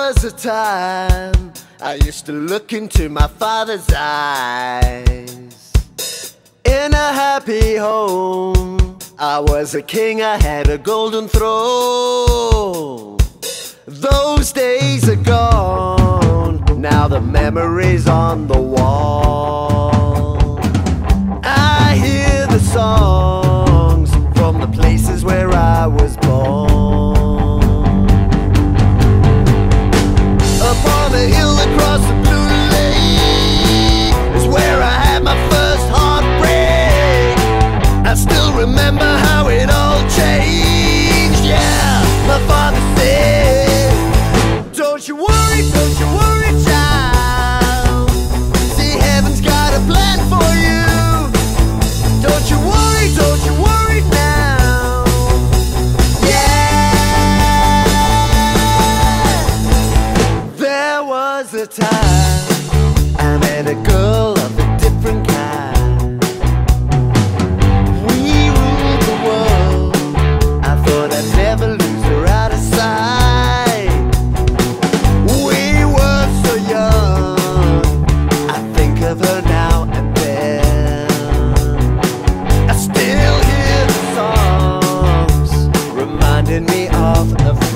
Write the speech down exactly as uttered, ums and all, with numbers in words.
was a time I used to look into my father's eyes. In a happy home, I was a king, I had a golden throne. Those days are gone, now the memories on the wall. I hear the songs from the places where I was born. Upon a hill across the blue lake is where I had my first heartbreak. I still remember how it all changed, yeah. My father said, don't you worry, don't you worry, child. See, heaven's got a plan for you. Don't you worry, don't you worry now. Yeah. There was a time I met a girl of a different kind. We ruled the world. I thought I'd never lose her out of sight. We were so young, I think of her now and then. I still hear the songs reminding me of a